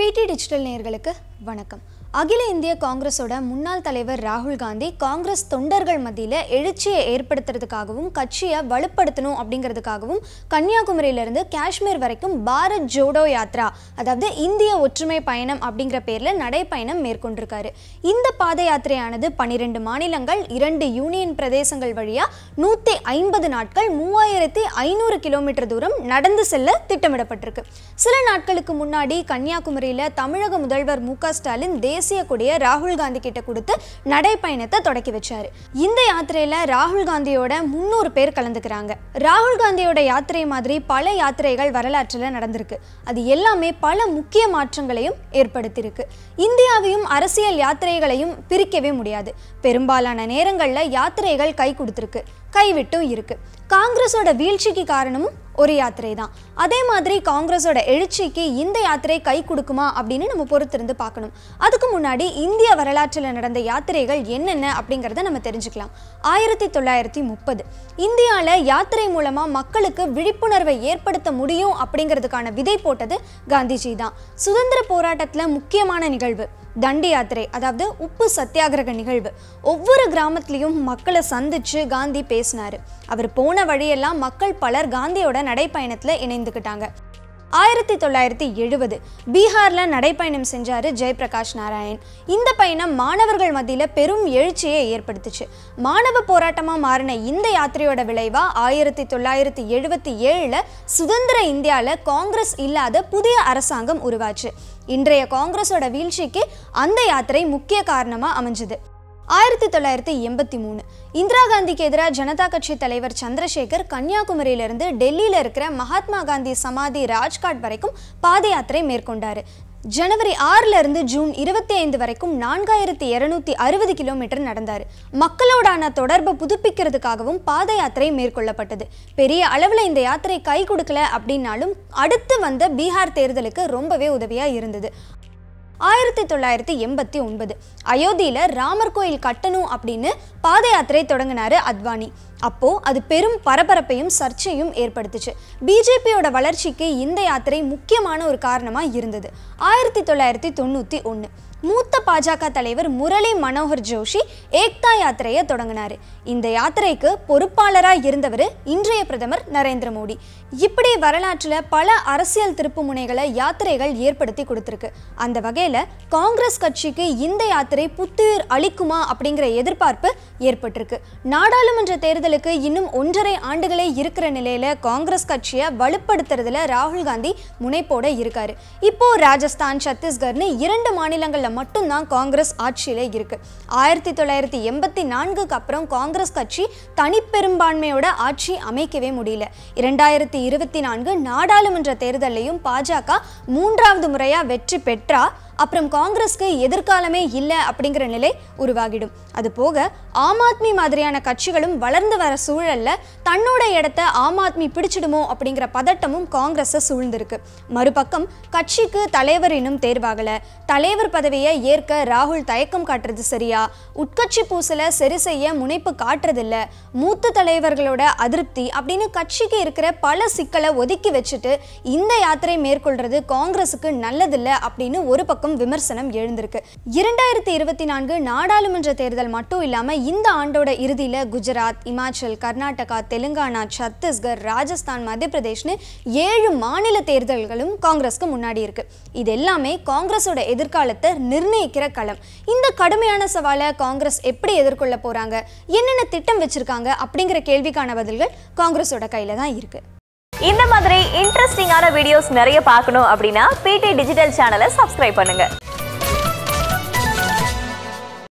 PTdigital நேயர்களுக்கு வணக்கம். அகில இந்திய காங்கிரஸோட முன்னாள் தலைவர் ராகுல் காந்தி காங்கிரஸ் தொண்டர்கள் மத்தியில எழுச்சியை ஏற்படுத்துறதுக்காகவும் கட்சியை வலுப்படுத்தணும் அப்படிங்கிறதுக்காகவும் கன்னியாகுமரியிலிருந்து காஷ்மீர் வரைக்கும் பாரத் ஜோடோ யாத்ரா அதாவது இந்திய ஒற்றுமை பயணம் அப்படிங்கிற பேர்ல நடைப்பயணம் மேற்கொண்டிருக்காரு. இந்த பாத யாத்திரையானது 12 மாநிலங்கள் 2 யூனியன் பிரதேசங்கள் வழியா 150 நாட்கள் 3500 கிலோமீட்டர் தூரம் நடந்து செல்ல திட்டமிடப்பட்டிருக்கு. சில நாட்களுக்கு முன்னாடி கன்னியாகுமரியில தமிழக முதல்வர் மு.க. ஸ்டாலின் தேசிய கொடியை ராகுல் காந்தி கிட்ட கொடுத்து நடைப்பயணத்தை தொடக்கி வச்சாரு. இந்த யாத்திரையில ராகுல் காந்தியோட 300 பேர் கலந்துக்கிறாங்க. ராகுல் காந்தியோட யாத்திரை மாதிரி பல யாத்திரைகள் வரலாற்றில் நடந்திருக்கு. அது எல்லாமே பல முக்கிய மாற்றங்களையும் ஏற்படுத்தியிருக்கு. இந்தியாவையும் அரசியல் யாத்திரைகளையும் பிரிக்கவே முடியாது. பெரும்பாலான நேரங்களில் யாத்திரைகள் கை கொடுத்துருக்கு, கைவிட்டும் இருக்கு. காங்கிரஸோட வீழ்ச்சிக்கு காரணமும் ஒரு யாத்திரை தான். அதே மாதிரி காங்கிரஸோட எழுச்சிக்கு இந்த யாத்திரை கை கொடுக்குமா அப்படின்னு நம்ம பொறுத்திருந்து பார்க்கணும். அதுக்கு முன்னாடி இந்திய வரலாற்றில் நடந்த யாத்திரைகள் என்னென்ன அப்படிங்கிறத நம்ம தெரிஞ்சுக்கலாம். 1930 இந்தியாவில் யாத்திரை மூலமா மக்களுக்கு விழிப்புணர்வை ஏற்படுத்த முடியும் அப்படிங்கிறதுக்கான விதை போட்டது காந்திஜி தான். சுதந்திர போராட்டத்தில் முக்கியமான நிகழ்வு தண்டி யாத்திரை, அதாவது உப்பு சத்தியாகிரக நிகழ்வு. ஒவ்வொரு கிராமத்திலையும் மக்களை சந்திச்சு காந்தி பேசினாரு. அவர் போன வழியெல்லாம் மக்கள் பலர் காந்தியோட நடைப்பயணத்தில் இணைந்துக்கிட்டாங்க. 1970 பீகார்ல நடைப்பயணம் செஞ்சாரு ஜெயபிரகாஷ் நாராயண். இந்த பயணம் மாணவர்கள் மத்தியில் பெரும் எழுச்சியை ஏற்படுத்துச்சு. மாணவ போராட்டமா மாறின இந்த யாத்திரையோட விளைவா 1977 சுதந்திர இந்தியாவில் காங்கிரஸ் இல்லாத புதிய அரசாங்கம் உருவாச்சு. இன்றைய காங்கிரஸோட வீழ்ச்சிக்கு அந்த யாத்திரை முக்கிய காரணமா அமைஞ்சது. 1983 இந்திரா காந்திக்கு எதிராக ஜனதா கட்சி தலைவர் சந்திரசேகர் கன்னியாகுமரியிலிருந்து டெல்லியில் இருக்கிற மகாத்மா காந்தி சமாதி ராஜ்காட் வரைக்கும் பாத யாத்திரை மேற்கொண்டாரு. ஜனவரி 6 ஜூன் 25 வரைக்கும் 4260 கிலோமீட்டர் நடந்தார். மக்களோடான தொடர்பை புதுப்பிக்கிறதுக்காகவும் பாத யாத்திரை மேற்கொள்ளப்பட்டது. பெரிய அளவில் இந்த யாத்திரை கை கொடுக்கல அப்படின்னாலும் அடுத்து வந்த பீகார் தேர்தலுக்கு ரொம்பவே உதவியா இருந்தது. 1989 அயோத்தியில ராமர் கோயில் கட்டணும் அப்படின்னு பாத யாத்திரை தொடங்கினாரு அத்வானி. அப்போ அது பெரும் பரபரப்பையும் சர்ச்சையும் ஏற்படுத்துச்சு. பிஜேபியோட வளர்ச்சிக்கு இந்த யாத்திரை முக்கியமான ஒரு காரணமா இருந்தது. 1991 மூத்த பாஜக தலைவர் முரளி மனோகர் ஜோஷி ஏக்தா யாத்திரையை தொடங்கினாரு. இந்த யாத்திரைக்கு பொறுப்பாளராக இருந்தவர் இன்றைய பிரதமர் நரேந்திர மோடி. இப்படி வரலாற்றில் பல அரசியல் திருப்பு முனைகளை யாத்திரைகள் ஏற்படுத்தி கொடுத்துருக்கு. அந்த வகையில் காங்கிரஸ் கட்சிக்கு இந்த யாத்திரை புத்துயிர் அளிக்குமா அப்படிங்கிற எதிர்பார்ப்பு ஏற்பட்டிருக்கு. நாடாளுமன்ற தேர்தலுக்கு இன்னும் 1.5 ஆண்டுகளே இருக்கிற நிலையில காங்கிரஸ் கட்சியை வலுப்படுத்துறதுல ராகுல் காந்தி முனைப்போட இருக்காரு. இப்போ ராஜஸ்தான், சத்தீஸ்கர்னு 2 மாநிலங்கள்ல மட்டும்தான் காங்கிரஸ் ஆட்சியில இருக்கு. 1984 அப்புறம் காங்கிரஸ் கட்சி தனிப்பெரும்பான்மையோட ஆட்சி அமைக்கவே முடியல. 2024 நாடாளுமன்ற தேர்தலையும் பாஜக 3வது முறையா வெற்றி பெற்றா அப்புறம் காங்கிரஸ்க்கு எதிர்காலமே இல்லை அப்படிங்கிற நிலை உருவாகிடும். அது போக ஆம் ஆத்மி மாதிரியான கட்சிகளும் வளர்ந்து வர சூழல்ல தன்னோட இடத்த ஆம் ஆத்மி பிடிச்சிடுமோ அப்படிங்கிற பதட்டமும் காங்கிரஸை சூழ்ந்திருக்கு. மறுபக்கம் கட்சிக்கு தலைவர் இன்னும் தேர்வாகல. தலைவர் பதவியை ஏற்க ராகுல் தயக்கம் காட்டுறது சரியா, உட்கட்சி பூசல சரி செய்ய முனைப்பு காட்டுறதில்ல, மூத்த தலைவர்களோட அதிருப்தி அப்படின்னு கட்சிக்கு இருக்கிற பல சிக்கலை ஒதுக்கி வச்சுட்டு இந்த யாத்திரை மேற்கொள்றது காங்கிரஸுக்கு நல்லதில்லை அப்படின்னு ஒரு பக்கம் விமர்சனம் எழுந்திருக்கு. 2024 நாடாளுமன்ற தேர்தல் மட்டும் இல்லாம இந்த ஆண்டோட இறுதியில குஜராத், இமாச்சல், கர்நாடகா, தெலுங்கானா, சத்தீஸ்கர், ராஜஸ்தான், மத்திய பிரதேஷ்னு 7 மாநில தேர்தல்களும் காங்கிரஸ்க்கு முன்னாடி இருக்கு. இது எல்லாமே காங்கிரஸோட எதிர்காலத்தை நிர்ணயிக்கிற களம். இந்த கடுமையான சவாலை காங்கிரஸ் எப்படி எதிர்கொள்ள போறாங்க, என்னென்ன திட்டம் வச்சிருக்காங்க அப்படிங்கிற கேள்விக்கான பதில்கள் காங்கிரஸோட கையில தான் இருக்கு. இந்த மாதிரி இன்ட்ரெஸ்டிங்கான வீடியோஸ் நிறைய பார்க்கணும் அப்படின்னா PT டிஜிட்டல் சேனலை சப்ஸ்கிரைப் பண்ணுங்க.